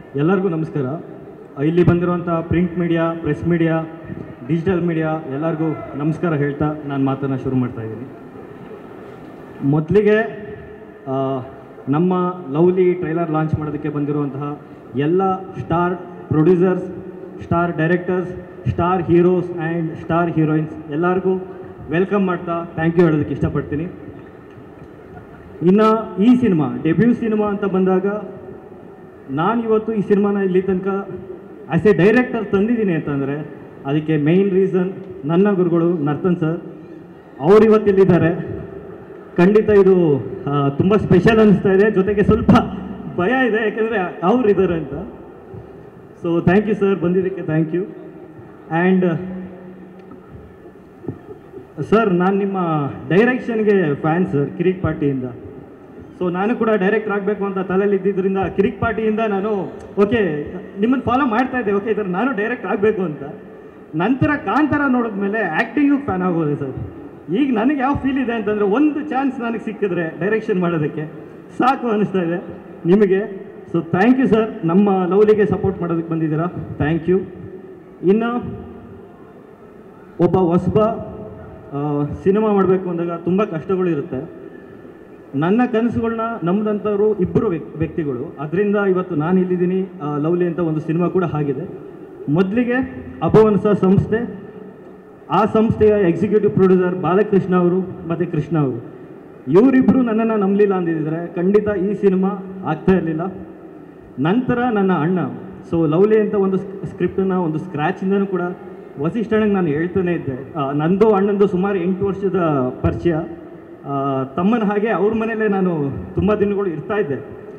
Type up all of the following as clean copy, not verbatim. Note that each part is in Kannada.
ಎಲ್ಲರಿಗೂ ನಮಸ್ಕಾರ. ಇಲ್ಲಿ ಬಂದಿರುವಂಥ print media, press media, digital media ಎಲ್ಲರಿಗೂ ನಮಸ್ಕಾರ ಹೇಳ್ತಾ ನಾನು ಮಾತನ್ನು ಶುರು ಮಾಡ್ತಾಯಿದ್ದೀನಿ. ಮೊದಲಿಗೆ ನಮ್ಮ ಲವ್ಲಿ ಟ್ರೈಲರ್ ಲಾಂಚ್ ಮಾಡೋದಕ್ಕೆ ಬಂದಿರುವಂತಹ ಎಲ್ಲ star producers, star directors, star heroes and star heroines ಎಲ್ಲರಿಗೂ ವೆಲ್ಕಮ್ ಮಾಡ್ತಾ ಥ್ಯಾಂಕ್ ಯು ಹೇಳೋದಕ್ಕೆ ಇಷ್ಟಪಡ್ತೀನಿ. ಇನ್ನು ಈ ಸಿನಿಮಾ ಡೆಬ್ಯೂ ಸಿನಿಮಾ ಅಂತ ಬಂದಾಗ ನಾನು ಇವತ್ತು ಈ ಸಿನಿಮಾನ ಇಲ್ಲಿ ತನಕ ಆ್ಯಸ್ ಎ ಡೈರೆಕ್ಟರ್ ತಂದಿದ್ದೀನಿ ಅಂತಂದರೆ ಅದಕ್ಕೆ ಮೇಯ್ನ್ ರೀಸನ್ ನನ್ನ ಗುರುಗಳು ನರ್ತನ್ ಸರ್. ಅವರು ಇವತ್ತಿಲ್ಲಿದ್ದಾರೆ. ಖಂಡಿತ ಇದು ತುಂಬ ಸ್ಪೆಷಲ್ ಅನ್ನಿಸ್ತಾ ಇದೆ, ಜೊತೆಗೆ ಸ್ವಲ್ಪ ಭಯ ಇದೆ ಯಾಕೆಂದರೆ ಅವರಿದ್ದಾರೆ ಅಂತ. ಸೊ ಥ್ಯಾಂಕ್ ಯು ಸರ್, ಬಂದಿದ್ದಕ್ಕೆ ಥ್ಯಾಂಕ್ ಯು. ಆ್ಯಂಡ್ ಸರ್, ನಾನು ನಿಮ್ಮ ಡೈರೆಕ್ಷನ್ಗೆ ಫ್ಯಾನ್ ಸರ್, ಕಿರಿಕ್ ಪಾರ್ಟಿಯಿಂದ. ಸೊ ನಾನು ಕೂಡ ಡೈರೆಕ್ಟರ್ ಆಗಬೇಕು ಅಂತ ತಲೆಯಲ್ಲಿ ಇದ್ದಿದ್ದರಿಂದ ಕಿರಿಕ್ ಪಾರ್ಟಿಯಿಂದ ನಾನು ಓಕೆ ನಿಮ್ಮನ್ನು ಫಾಲೋ ಮಾಡ್ತಾ ಇದ್ದೆ, ಓಕೆ ಇದರ ನಾನು ಡೈರೆಕ್ಟ್ ಆಗಬೇಕು ಅಂತ. ನಂತರ ಕಾಂತಾರ ನೋಡಿದ್ಮೇಲೆ ಆ್ಯಕ್ಟಿಂಗು ಫ್ಯಾನ್ ಆಗೋದೆ ಸರ್. ಈಗ ನನಗೆ ಯಾವ ಫೀಲ್ ಇದೆ ಅಂತಂದರೆ ಒಂದು ಚಾನ್ಸ್ ನನಗೆ ಸಿಕ್ಕಿದ್ರೆ ಡೈರೆಕ್ಷನ್ ಮಾಡೋದಕ್ಕೆ ಸಾಕು ಅನ್ನಿಸ್ತಾ ಇದೆ ನಿಮಗೆ. ಸೊ ಥ್ಯಾಂಕ್ ಯು ಸರ್, ನಮ್ಮ ಲವ್ಲಿಗೆ ಸಪೋರ್ಟ್ ಮಾಡೋದಕ್ಕೆ ಬಂದಿದ್ದೀರಾ, ಥ್ಯಾಂಕ್ ಯು. ಇನ್ನು ಒಬ್ಬ ಹೊಸಬ ಸಿನಿಮಾ ಮಾಡಬೇಕು ಅಂದಾಗ ತುಂಬ ಕಷ್ಟಗಳಿರುತ್ತೆ. ನನ್ನ ಕನಸುಗಳನ್ನ ನಮ್ಮದಂಥವ್ರು ಇಬ್ಬರು ವ್ಯಕ್ತಿಗಳು, ಅದರಿಂದ ಇವತ್ತು ನಾನು ಇಲ್ಲಿದ್ದೀನಿ. ಲವ್ಲಿ ಅಂತ ಒಂದು ಸಿನಿಮಾ ಕೂಡ ಆಗಿದೆ. ಮೊದಲಿಗೆ ಅಭವನ್ಸ ಸಂಸ್ಥೆ, ಆ ಸಂಸ್ಥೆಯ ಎಕ್ಸಿಕ್ಯೂಟಿವ್ ಪ್ರೊಡ್ಯೂಸರ್ ಬಾಲಕೃಷ್ಣ ಅವರು ಮತ್ತು ಕೃಷ್ಣ ಅವರು, ಇವರಿಬ್ಬರು ನನ್ನನ್ನು ನಂಬಲಿಲ್ಲ ಅಂದಿದ್ದರೆ ಖಂಡಿತ ಈ ಸಿನಿಮಾ ಆಗ್ತಾ ಇರಲಿಲ್ಲ. ನಂತರ ನನ್ನ ಅಣ್ಣ, ಸೊ ಲವ್ಲಿ ಅಂತ ಒಂದು ಸ್ಕ್ರಿಪ್ಟನ್ನು ಒಂದು ಸ್ಕ್ರ್ಯಾಚಿಂದನೂ ಕೂಡ ವಸಿಷ್ಠನಿಗೆ ನಾನು ಹೇಳ್ತಾನೆ ಇದ್ದೆ. ನಂದು ಅಣ್ಣಂದು ಸುಮಾರು 8 ವರ್ಷದ ಪರಿಚಯ. ತಮ್ಮನ ಹಾಗೆ ಅವ್ರ ಮನೇಲೇ ನಾನು ತುಂಬ ದಿನಗಳು ಇರ್ತಾಯಿದ್ದೆ.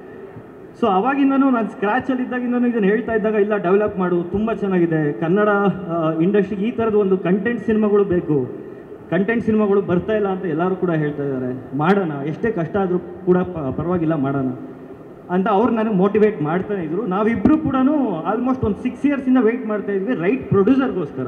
ಸೊ ಅವಾಗಿಂದನೂ ನಾನು ಸ್ಕ್ರ್ಯಾಚಲ್ಲಿದ್ದಾಗಿಂದನೂ ಇದನ್ನು ಹೇಳ್ತಾ ಇದ್ದಾಗ, ಇಲ್ಲ ಡೆವಲಪ್ ಮಾಡು, ತುಂಬ ಚೆನ್ನಾಗಿದೆ, ಕನ್ನಡ ಇಂಡಸ್ಟ್ರಿಗೆ ಈ ಥರದ ಒಂದು ಕಂಟೆಂಟ್ ಸಿನಿಮಾಗಳು ಬೇಕು, ಕಂಟೆಂಟ್ ಸಿನಿಮಾಗಳು ಬರ್ತಾ ಇಲ್ಲ ಅಂತ ಎಲ್ಲರೂ ಕೂಡ ಹೇಳ್ತಾ ಇದ್ದಾರೆ. ಮಾಡೋಣ, ಎಷ್ಟೇ ಕಷ್ಟ ಆದರೂ ಕೂಡ ಪರವಾಗಿಲ್ಲ ಮಾಡೋಣ ಅಂತ ಅವ್ರು ನನಗೆ ಮೋಟಿವೇಟ್ ಮಾಡ್ತಾನೆ ಇದ್ರು. ನಾವಿಬ್ಬರು ಕೂಡ ಆಲ್ಮೋಸ್ಟ್ ಒಂದು 6 ಇಯರ್ಸಿಂದ ವೆಯ್ಟ್ ಮಾಡ್ತಾ ಇದ್ವಿ ರೈಟ್ ಪ್ರೊಡ್ಯೂಸರ್ಗೋಸ್ಕರ.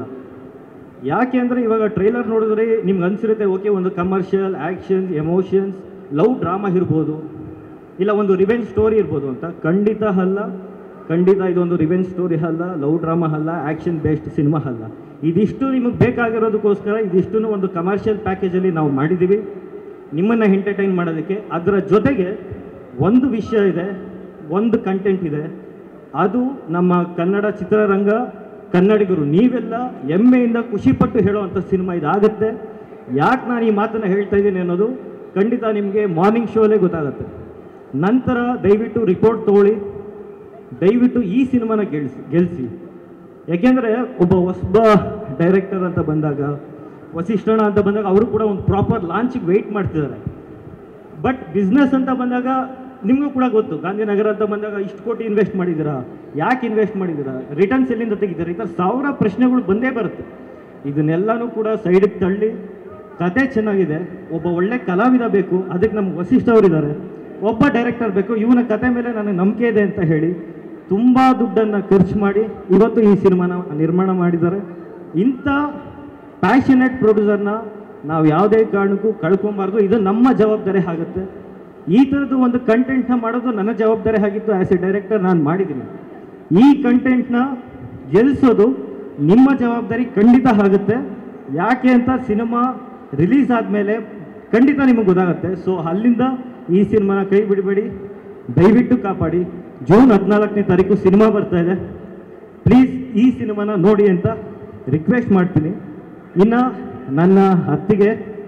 ಯಾಕೆ ಅಂದರೆ ಇವಾಗ ಟ್ರೈಲರ್ ನೋಡಿದ್ರೆ ನಿಮ್ಗೆ ಅನಿಸಿರುತ್ತೆ, ಓಕೆ ಒಂದು commercial, actions, emotions, love drama ಇರ್ಬೋದು, ಇಲ್ಲ ಒಂದು ರಿವೆಂಜ್ ಸ್ಟೋರಿ ಇರ್ಬೋದು ಅಂತ. ಖಂಡಿತ ಅಲ್ಲ, ಖಂಡಿತ ಇದೊಂದು ರಿವೆಂಜ್ ಸ್ಟೋರಿ ಅಲ್ಲ, ಲವ್ ಡ್ರಾಮಾ ಅಲ್ಲ, ಆ್ಯಕ್ಷನ್ ಬೇಸ್ಡ್ ಸಿನಿಮಾ ಅಲ್ಲ. ಇದಿಷ್ಟು ನಿಮಗೆ ಬೇಕಾಗಿರೋದಕ್ಕೋಸ್ಕರ ಇದಿಷ್ಟು ಒಂದು ಕಮರ್ಷಿಯಲ್ ಪ್ಯಾಕೇಜಲ್ಲಿ ನಾವು ಮಾಡಿದ್ದೀವಿ ನಿಮ್ಮನ್ನು ಎಂಟರ್ಟೈನ್ ಮಾಡೋದಕ್ಕೆ. ಅದರ ಜೊತೆಗೆ ಒಂದು ವಿಷಯ ಇದೆ, ಒಂದು ಕಂಟೆಂಟ್ ಇದೆ, ಅದು ನಮ್ಮ ಕನ್ನಡ ಚಿತ್ರರಂಗ, ಕನ್ನಡಿಗರು ನೀವೆಲ್ಲ ಹೆಮ್ಮೆಯಿಂದ ಖುಷಿಪಟ್ಟು ಹೇಳೋವಂಥ ಸಿನಿಮಾ ಇದಾಗುತ್ತೆ. ಯಾಕೆ ನಾನು ಈ ಮಾತನ್ನು ಹೇಳ್ತಾ ಇದ್ದೀನಿ ಅನ್ನೋದು ಖಂಡಿತ ನಿಮಗೆ ಮಾರ್ನಿಂಗ್ ಶೋಲೇ ಗೊತ್ತಾಗುತ್ತೆ. ನಂತರ ದಯವಿಟ್ಟು ರಿಪೋರ್ಟ್ ತೊಗೊಳ್ಳಿ, ದಯವಿಟ್ಟು ಈ ಸಿನಿಮಾನ ಗೆಲ್ಲಿಸಿ. ಯಾಕೆಂದರೆ ಒಬ್ಬ ಹೊಸಬ ಡೈರೆಕ್ಟರ್ ಅಂತ ಬಂದಾಗ, ವಸಿಷ್ಠಣ ಅಂತ ಬಂದಾಗ ಅವರು ಕೂಡ ಒಂದು ಪ್ರಾಪರ್ ಲಾಂಚಿಗೆ ವೆಯ್ಟ್ ಮಾಡ್ತಿದ್ದಾರೆ. ಬಟ್ ಬಿಸ್ನೆಸ್ ಅಂತ ಬಂದಾಗ ನಿಮಗೂ ಕೂಡ ಗೊತ್ತು, ಗಾಂಧಿನಗರ ಅಂತ ಬಂದಾಗ ಇಷ್ಟು ಕೋಟಿ ಇನ್ವೆಸ್ಟ್ ಮಾಡಿದ್ದೀರಾ, ಯಾಕೆ ಇನ್ವೆಸ್ಟ್ ಮಾಡಿದ್ದೀರಾ, ರಿಟರ್ನ್ಸ್ ಎಲ್ಲಿಂದ ತೆಗಿದ್ದೀರಾ, ಈ ಥರ 1000 ಪ್ರಶ್ನೆಗಳು ಬಂದೇ ಬರುತ್ತೆ. ಇದನ್ನೆಲ್ಲನೂ ಕೂಡ ಸೈಡಿಗೆ ತಳ್ಳಿ, ಕತೆ ಚೆನ್ನಾಗಿದೆ, ಒಬ್ಬ ಒಳ್ಳೆ ಕಲಾವಿದ ಬೇಕು, ಅದಕ್ಕೆ ನಮ್ಗೆ ವಸಿಷ್ಠ ಅವರಿದ್ದಾರೆ, ಒಬ್ಬ ಡೈರೆಕ್ಟರ್ ಬೇಕು, ಇವನ ಕತೆ ಮೇಲೆ ನನಗೆ ನಂಬಿಕೆ ಇದೆ ಅಂತ ಹೇಳಿ ತುಂಬ ದುಡ್ಡನ್ನು ಖರ್ಚು ಮಾಡಿ ಇವತ್ತು ಈ ಸಿನಿಮಾನ ನಿರ್ಮಾಣ ಮಾಡಿದ್ದಾರೆ. ಇಂಥ ಪ್ಯಾಷನೇಟ್ ಪ್ರೊಡ್ಯೂಸರ್ನ ನಾವು ಯಾವುದೇ ಕಾರಣಕ್ಕೂ ಕಳ್ಕೊಬಾರ್ದು. ಇದು ನಮ್ಮ ಜವಾಬ್ದಾರಿ ಆಗುತ್ತೆ. ಈ ಥರದ್ದು ಒಂದು ಕಂಟೆಂಟ್ನ ಮಾಡೋದು ನನ್ನ ಜವಾಬ್ದಾರಿ ಆಗಿತ್ತು. ಆ್ಯಸ್ ಎ ಡೈರೆಕ್ಟರ್ ನಾನು ಮಾಡಿದ್ದೀನಿ. ಈ ಕಂಟೆಂಟ್ನ ಗೆಲ್ಲಿಸೋದು ನಿಮ್ಮ ಜವಾಬ್ದಾರಿ ಖಂಡಿತ ಆಗುತ್ತೆ. ಯಾಕೆ ಅಂತ ಸಿನಿಮಾ ರಿಲೀಸ್ ಆದಮೇಲೆ ಖಂಡಿತ ನಿಮಗೆ ಗೊತ್ತಾಗುತ್ತೆ. ಸೊ ಅಲ್ಲಿಂದ ಈ ಸಿನಿಮಾನ ಕೈ ಬಿಡಬೇಡಿ, ದಯವಿಟ್ಟು ಕಾಪಾಡಿ. ಜೂನ್ 14ನೇ ತಾರೀಕು ಸಿನಿಮಾ ಬರ್ತಾ ಇದೆ, ಪ್ಲೀಸ್ ಈ ಸಿನಿಮಾನ ನೋಡಿ ಅಂತ ರಿಕ್ವೆಸ್ಟ್ ಮಾಡ್ತೀನಿ. ಇನ್ನು ನನ್ನ ಅತ್ತಿಗೆ,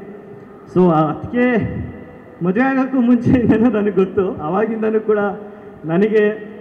ಸೊ ಆ ಅತ್ತಿಗೆ ಮದುವೆ ಆಗೋಕ್ಕೂ ಮುಂಚೆಯಿಂದನೂ ನನಗೆ ಗೊತ್ತು, ಆವಾಗಿಂದನೂ ಕೂಡ ನನಗೆ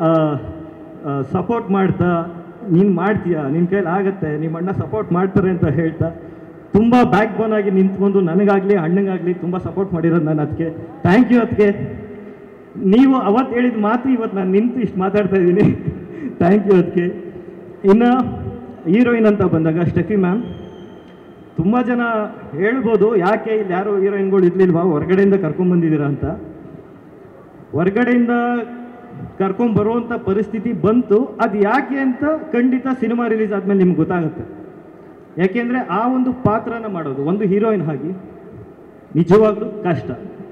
ಸಪೋರ್ಟ್ ಮಾಡ್ತಾ, ನೀನು ಮಾಡ್ತೀಯ, ನಿನ್ನ ಕೈಲಿ ಆಗುತ್ತೆ, ನಿಮ್ಮ ಅಣ್ಣ ಸಪೋರ್ಟ್ ಮಾಡ್ತಾರೆ ಅಂತ ಹೇಳ್ತಾ ತುಂಬ ಬ್ಯಾಕ್ ಬೋನ್ ಆಗಿ ನಿಂತ್ಕೊಂಡು ನನಗಾಗಲಿ ಅಣ್ಣಂಗಾಗಲಿ ತುಂಬ ಸಪೋರ್ಟ್ ಮಾಡಿರೋದು ನನ್ನ ಅದಕ್ಕೆ ಥ್ಯಾಂಕ್ ಯು. ಅದಕ್ಕೆ ನೀವು ಅವತ್ತು ಹೇಳಿದ ಮಾತು ಇವತ್ತು ನಾನು ನಿಂತು ಇಷ್ಟು ಮಾತಾಡ್ತಾ ಇದ್ದೀನಿ, ಥ್ಯಾಂಕ್ ಯು ಅದಕ್ಕೆ. ಇನ್ನು ಹೀರೋಯಿನ್ ಅಂತ ಬಂದಾಗ ಸ್ಟೆಫಿ ಮ್ಯಾಮ್, ತುಂಬ ಜನ ಹೇಳ್ಬೋದು ಯಾಕೆ ಇಲ್ಲಿ ಯಾರು ಹೀರೋಯಿನ್ಗಳು ಇರಲಿಲ್ವಾ, ಹೊರಗಡೆಯಿಂದ ಕರ್ಕೊಂಡ್ಬಂದಿದ್ದೀರಾ ಅಂತ. ಹೊರಗಡೆಯಿಂದ ಕರ್ಕೊಂಬರುವಂಥ ಪರಿಸ್ಥಿತಿ ಬಂತು. ಅದು ಯಾಕೆ ಅಂತ ಖಂಡಿತ ಸಿನಿಮಾ ರಿಲೀಸ್ ಆದಮೇಲೆ ನಿಮ್ಗೆ ಗೊತ್ತಾಗುತ್ತೆ. ಯಾಕೆಂದರೆ ಆ ಒಂದು ಪಾತ್ರನ ಮಾಡೋದು ಒಂದು ಹೀರೋಯಿನ್ ಆಗಿ ನಿಜವಾಗ್ಲೂ ಕಷ್ಟ.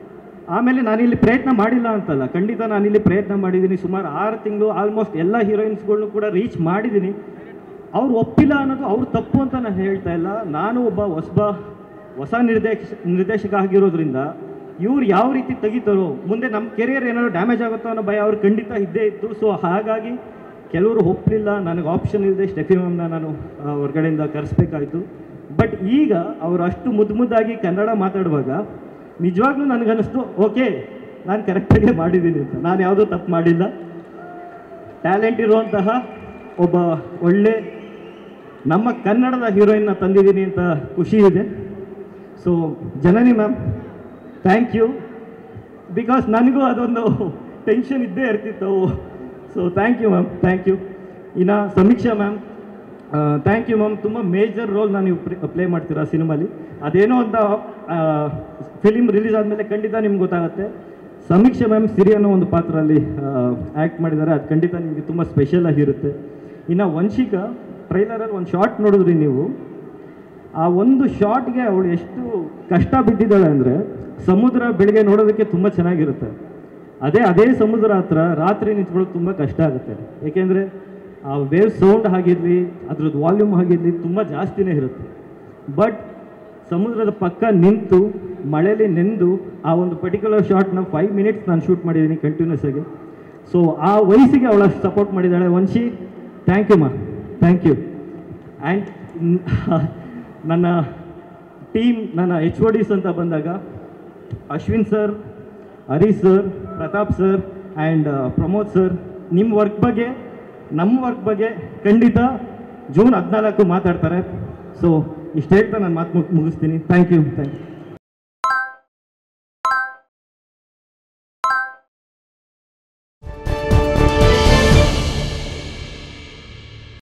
ಆಮೇಲೆ ನಾನಿಲ್ಲಿ ಪ್ರಯತ್ನ ಮಾಡಿಲ್ಲ ಅಂತಲ್ಲ, ಖಂಡಿತ ನಾನಿಲ್ಲಿ ಪ್ರಯತ್ನ ಮಾಡಿದ್ದೀನಿ. ಸುಮಾರು 6 ತಿಂಗಳು ಆಲ್ಮೋಸ್ಟ್ ಎಲ್ಲ ಹೀರೋಯಿನ್ಸ್ಗಳ್ನು ಕೂಡ ರೀಚ್ ಮಾಡಿದ್ದೀನಿ. ಅವ್ರು ಒಪ್ಪಿಲ್ಲ ಅನ್ನೋದು ಅವ್ರ ತಪ್ಪು ಅಂತ ನಾನು ಹೇಳ್ತಾ ಇಲ್ಲ. ನಾನು ಒಬ್ಬ ಹೊಸ ನಿರ್ದೇಶಕ ಆಗಿರೋದ್ರಿಂದ ಇವ್ರು ಯಾವ ರೀತಿ ತೆಗಿತಾರೋ ಮುಂದೆ ನಮ್ಮ ಕೆರಿಯರ್ ಏನಾದ್ರು ಡ್ಯಾಮೇಜ್ ಆಗುತ್ತೋ ಅನ್ನೋ ಭಯ ಅವ್ರು ಖಂಡಿತ ಇದ್ದೇ ಇತ್ತು. ಸೊ ಹಾಗಾಗಿ ಕೆಲವರು ಒಪ್ಪಲಿಲ್ಲ, ನನಗೆ ಆಪ್ಷನ್ ಇಲ್ಲದೆ ಸ್ಟೆಫಿ ಮ್ಯಾಮ್ನ ನಾನು ಹೊರಗಡೆಯಿಂದ ಕರೆಸ್ಬೇಕಾಯಿತು. ಬಟ್ ಈಗ ಅವರು ಅಷ್ಟು ಮುದ್ದಾಗಿ ಕನ್ನಡ ಮಾತಾಡುವಾಗ ನಿಜವಾಗ್ಲೂ ನನಗನ್ನಿಸ್ತು, ಓಕೆ ನಾನು ಕರೆಕ್ಟಾಗೆ ಮಾಡಿದ್ದೀನಿ ಅಂತ. ನಾನು ಯಾವುದೂ ತಪ್ಪು ಮಾಡಿಲ್ಲ. ಟ್ಯಾಲೆಂಟ್ ಇರುವಂತಹ ಒಬ್ಬ ಒಳ್ಳೆ ನಮ್ಮ ಕನ್ನಡದ ಹೀರೋಯಿನ್ನ ತಂದಿದ್ದೀನಿ ಅಂತ ಖುಷಿ ಇದೆ. So Janani ma'am, thank you. Because ನನಗೂ ಅದೊಂದು ಟೆನ್ಷನ್ ಇದ್ದೇ ಇರ್ತಿತ್ತು. So thank you ma'am, thank you. ಇನ್ನು Sameeksha ma'am, thank you ma'am. ತುಂಬ ಮೇಜರ್ ರೋಲ್ ನೀವು ಪ್ಲೇ ಮಾಡ್ತೀರಾ ಸಿನಿಮಾಲಿ. ಅದೇನೋ ಅಂತ ಫಿಲಿಮ್ ರಿಲೀಸ್ ಆದಮೇಲೆ ಖಂಡಿತ ನಿಮ್ಗೆ ಗೊತ್ತಾಗುತ್ತೆ. ಸಮೀಕ್ಷಾ ಮ್ಯಾಮ್ ಸಿರಿ ಅನ್ನೋ ಒಂದು ಪಾತ್ರಲ್ಲಿ ಆ್ಯಕ್ಟ್ ಮಾಡಿದ್ದಾರೆ, ಅದು ಖಂಡಿತ ನಿಮಗೆ ತುಂಬ ಸ್ಪೆಷಲ್ ಆಗಿರುತ್ತೆ. ಇನ್ನು ವಂಶಿಕಾ, ಟ್ರೈಲರಲ್ಲಿ ಒಂದು ಶಾರ್ಟ್ ನೋಡಿದ್ರಿ ನೀವು. ಆ ಒಂದು ಶಾರ್ಟ್ಗೆ ಅವಳು ಎಷ್ಟು ಕಷ್ಟ ಬಿದ್ದಿದ್ದಾಳೆ ಅಂದರೆ, ಸಮುದ್ರ ಬೆಳಿಗ್ಗೆ ನೋಡೋದಕ್ಕೆ ತುಂಬ ಚೆನ್ನಾಗಿರುತ್ತೆ, ಅದೇ ಸಮುದ್ರ ಹತ್ರ ರಾತ್ರಿ ನಿಂತ್ಕೊಳ್ಳೋದು ತುಂಬ ಕಷ್ಟ ಆಗುತ್ತೆ. ಏಕೆಂದರೆ ಆ ವೇವ್ ಸೌಂಡ್ ಆಗಿರಲಿ, ಅದ್ರದ್ದು ವಾಲ್ಯೂಮ್ ಆಗಿರಲಿ ತುಂಬ ಜಾಸ್ತಿನೇ ಇರುತ್ತೆ. ಬಟ್ ಸಮುದ್ರದ ಪಕ್ಕ ನಿಂತು ಮಳೆಯಲ್ಲಿ ನೆಂದು ಆ ಒಂದು ಪರ್ಟಿಕ್ಯುಲರ್ ಶಾರ್ಟ್ನ 5 ಮಿನಿಟ್ಸ್ ನಾನು ಶೂಟ್ ಮಾಡಿದ್ದೀನಿ ಕಂಟಿನ್ಯೂಸ್ ಆಗಿ. ಸೊ ಆ ವಯಸ್ಸಿಗೆ ಅವಳ ಸಪೋರ್ಟ್ ಮಾಡಿದ್ದಾಳೆ. ವಂಶಿ, ಥ್ಯಾಂಕ್ ಯು ಮಾ, ಥ್ಯಾಂಕ್ ಯು. ಆ್ಯಂಡ್ ನನ್ನ ಟೀಮ್, ನನ್ನ HODs ಅಂತ ಬಂದಾಗ Ashwin sir, Harish sir, Pratap sir and Pramod sir, ನಿಮ್ಮ ವರ್ಕ್ ಬಗ್ಗೆ ನಮ್ಮ ವರ್ಕ್ ಬಗ್ಗೆ ಖಂಡಿತ ಜೂನ್ 14 ಮಾತಾಡ್ತಾರೆ. ಸೊ ಇಷ್ಟು ಹೇಳ್ತಾ ನಾನು ಮಾತು ಮುಗಿಸ್ತೀನಿ. Thank you.